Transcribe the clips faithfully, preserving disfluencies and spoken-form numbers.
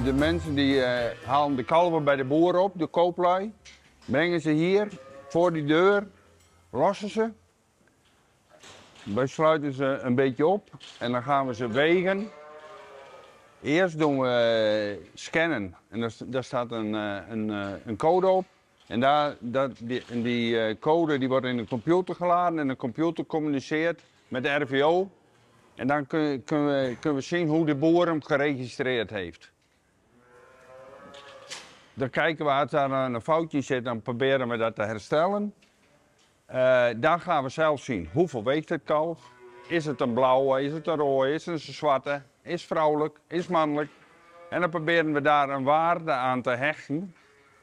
de mensen die uh, halen de kalven bij de boer op, de kooplui. Brengen ze hier voor die deur, lossen ze. Wij sluiten ze een beetje op en dan gaan we ze wegen. Eerst doen we uh, scannen en daar, daar staat een, uh, een, uh, een code op. En daar, dat, die, die uh, code die wordt in de computer geladen en de computer communiceert met de R V O. En dan kun, kunnen, we, kunnen we zien hoe de boer hem geregistreerd heeft. Dan kijken we als daar een foutje zit, dan proberen we dat te herstellen. Uh, dan gaan we zelf zien hoeveel weegt het kalf. Is het een blauwe, is het een rode, is het een zwarte, is vrouwelijk, is mannelijk. En dan proberen we daar een waarde aan te hechten.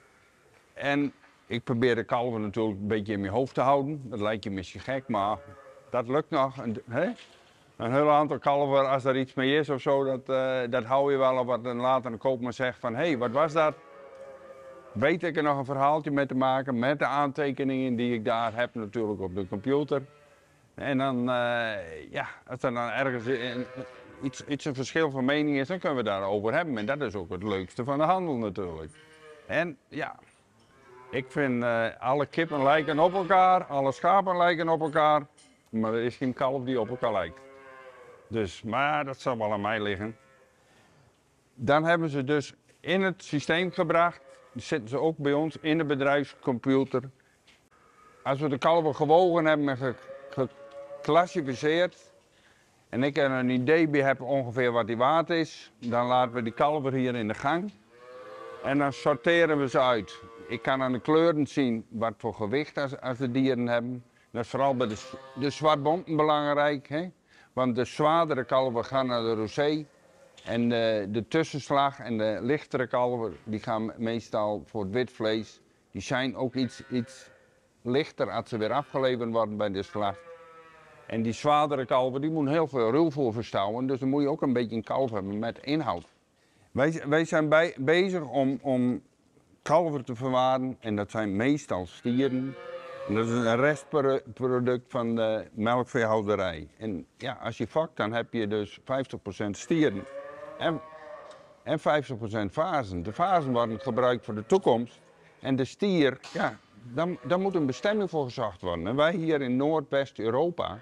En ik probeer de kalven natuurlijk een beetje in mijn hoofd te houden. Dat lijkt je misschien gek, maar dat lukt nog. Hè? Een heel aantal kalven, als er iets mee is of zo, dat, uh, dat hou je wel op wat een later een koopman zegt van hé, hey, wat was dat? Weet ik er nog een verhaaltje mee te maken met de aantekeningen die ik daar heb natuurlijk op de computer. En dan, uh, ja, als er dan ergens in, iets, iets een verschil van mening is, dan kunnen we daarover hebben. En dat is ook het leukste van de handel natuurlijk. En ja, ik vind uh, alle kippen lijken op elkaar, alle schapen lijken op elkaar, maar er is geen kalf die op elkaar lijkt. Dus, maar dat zal wel aan mij liggen. Dan hebben ze dus in het systeem gebracht, die zitten ze ook bij ons in de bedrijfscomputer. Als we de kalven gewogen hebben en geclassificeerd en ik er een idee bij heb ongeveer wat die waard is, dan laten we die kalver hier in de gang en dan sorteren we ze uit. Ik kan aan de kleuren zien wat voor gewicht als, als de dieren hebben. Dat is vooral bij de, de zwartbonten belangrijk, hè? Want de zwaardere kalven gaan naar de rosé. En de, de tussenslag en de lichtere kalven die gaan meestal voor het wit vlees. Die zijn ook iets, iets lichter als ze weer afgeleverd worden bij de slag. En die zwaardere kalven die moeten heel veel ruwvoer verstouwen. Dus dan moet je ook een beetje een kalf hebben met inhoud. Wij, wij zijn bij, bezig om, om kalveren te verwaren en dat zijn meestal stieren. En dat is een restproduct van de melkveehouderij. En ja, als je vakt dan heb je dus vijftig procent stieren. En, en vijftig procent vazen. De vazen worden gebruikt voor de toekomst. En de stier, ja, daar, daar moet een bestemming voor gezocht worden. En wij hier in Noordwest-Europa,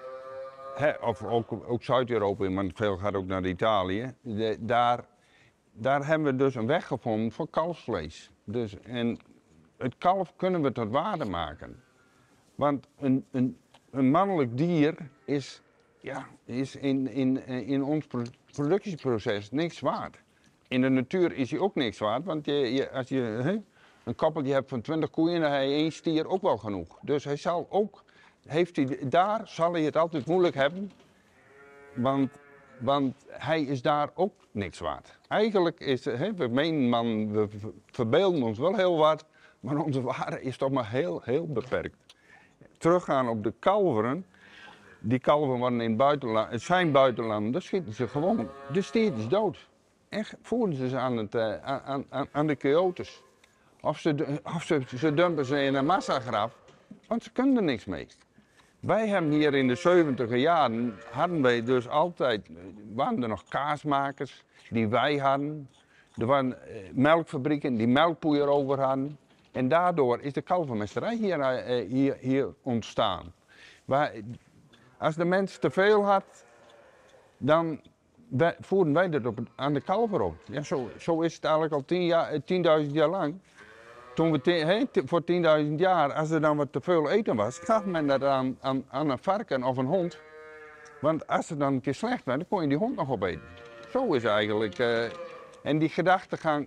of ook, ook Zuid-Europa, maar veel gaat ook naar Italië, de, daar, daar hebben we dus een weg gevonden voor kalfsvlees. Dus, en het kalf kunnen we tot waarde maken. Want een, een, een mannelijk dier is, ja, is in, in, in ons productieproces niks waard. In de natuur is hij ook niks waard, want je, je, als je he, een koppeltje hebt van twintig koeien, dan heb je één stier ook wel genoeg. Dus hij zal ook, heeft hij, daar zal hij het altijd moeilijk hebben, want, want hij is daar ook niks waard. Eigenlijk is, he, we menen man, we verbeelden ons wel heel wat, maar onze waarde is toch maar heel, heel beperkt. Teruggaan op de kalveren. Die kalveren worden in het buitenland, het zijn buitenlanden, daar schieten ze gewoon. De stier is dood. En voeren ze ze aan, het, uh, aan, aan, aan de coyotes. Of, ze, of ze, ze dumpen ze in een massagraf, want ze kunnen er niks mee. Wij hebben hier in de zeventiger jaren, hadden wij dus altijd, waren er nog kaasmakers die wij hadden. Er waren uh, melkfabrieken die melkpoeier over hadden. En daardoor is de kalvermesterij hier, uh, hier, hier ontstaan. Waar, als de mens te veel had, dan voerden wij dat op, aan de kalver op. Ja, zo, zo is het eigenlijk al tienduizend jaar lang. Toen we te, he, te, voor tienduizend jaar, als er dan wat te veel eten was, gaf men dat aan, aan, aan een varken of een hond. Want als het dan een keer slecht werd, dan kon je die hond nog opeten. Zo is eigenlijk. Uh, en die gedachtegang,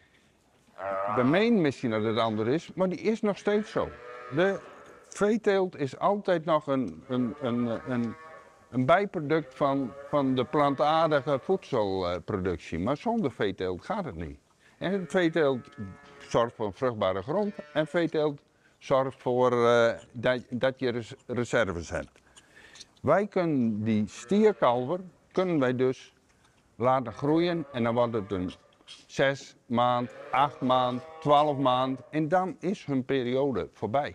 we menen misschien dat het anders is, maar die is nog steeds zo. De veeteelt is altijd nog een, een, een, een, een bijproduct van, van de plantaardige voedselproductie. Maar zonder veeteelt gaat het niet. En veeteelt zorgt voor een vruchtbare grond en veeteelt zorgt voor uh, dat, dat je res reserves hebt. Wij kunnen die stierkalver kunnen wij dus laten groeien en dan wordt het een zes maand, acht maand, twaalf maand en dan is hun periode voorbij.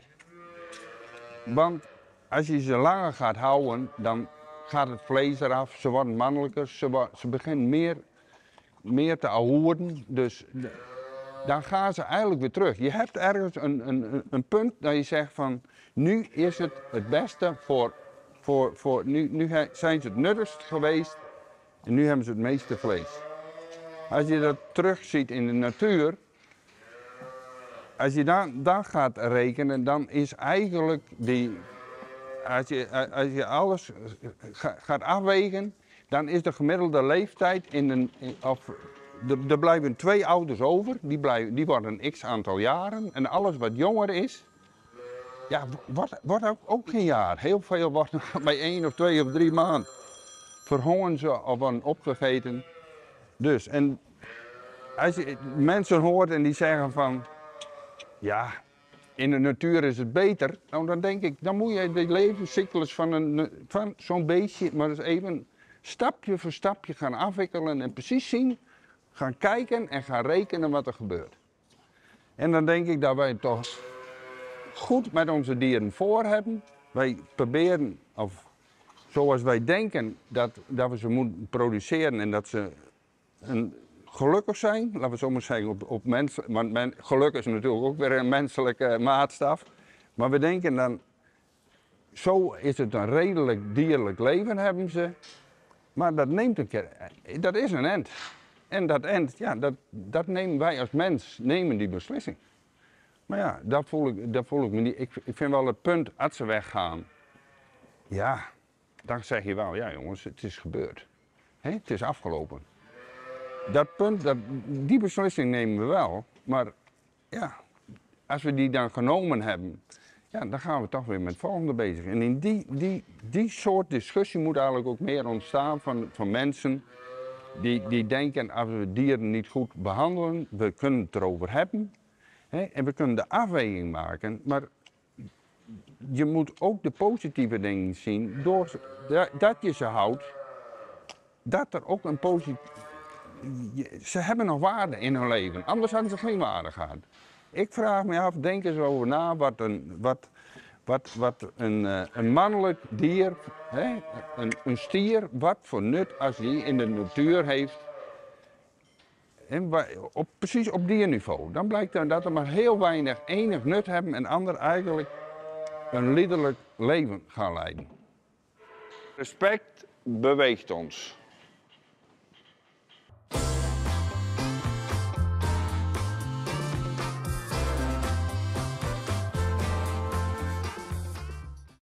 Want als je ze langer gaat houden, dan gaat het vlees eraf, ze worden mannelijker, ze, ze beginnen meer meer te ahoeren. Dus de, dan gaan ze eigenlijk weer terug. Je hebt ergens een, een, een punt dat je zegt van, nu is het het beste voor, voor, voor nu, nu zijn ze het nuttigst geweest en nu hebben ze het meeste vlees. Als je dat terugziet in de natuur, als je dan, dan gaat rekenen, dan is eigenlijk die, als je, als je alles gaat afwegen, dan is de gemiddelde leeftijd in een, of, er blijven twee ouders over, die, blijven, die worden een x aantal jaren en alles wat jonger is, ja, wordt, wordt ook, ook geen jaar. Heel veel wordt bij één of twee of drie maanden verhongeren ze of worden opgegeten. Dus, en als je mensen hoort en die zeggen van, ja, in de natuur is het beter, nou dan denk ik, dan moet je de levenscyclus van, een, van zo'n beestje maar eens even stapje voor stapje gaan afwikkelen en precies zien, gaan kijken en gaan rekenen wat er gebeurt. En dan denk ik dat wij het toch goed met onze dieren voor hebben. Wij proberen, of zoals wij denken, dat, dat we ze moeten produceren en dat ze een, gelukkig zijn, laten we zo maar zeggen, op, op mens, want men, geluk is natuurlijk ook weer een menselijke maatstaf. Maar we denken dan, zo is het een redelijk dierlijk leven hebben ze. Maar dat neemt een keer, dat is een end. En dat end, ja, dat, dat nemen wij als mens, nemen die beslissing. Maar ja, dat voel ik, dat voel ik me niet. Ik, ik vind wel het punt, als ze weggaan, ja, dan zeg je wel, ja jongens, het is gebeurd. He, het is afgelopen. Dat punt, dat, die beslissing nemen we wel, maar ja, als we die dan genomen hebben, ja, dan gaan we toch weer met het volgende bezig. En in die, die, die soort discussie moet eigenlijk ook meer ontstaan van, van mensen die, die denken, als we dieren niet goed behandelen, we kunnen het erover hebben hè, en we kunnen de afweging maken, maar je moet ook de positieve dingen zien, door dat je ze houdt, dat er ook een positief... Ze hebben nog waarde in hun leven, anders hadden ze geen waarde gehad. Ik vraag me af, denk eens over na wat een, wat, wat, wat een, uh, een mannelijk dier, hè, een, een stier, wat voor nut als die in de natuur heeft. En op, precies op dierniveau. Dan blijkt dan dat er maar heel weinig enig nut hebben en ander eigenlijk een liederlijk leven gaan leiden. Respect beweegt ons.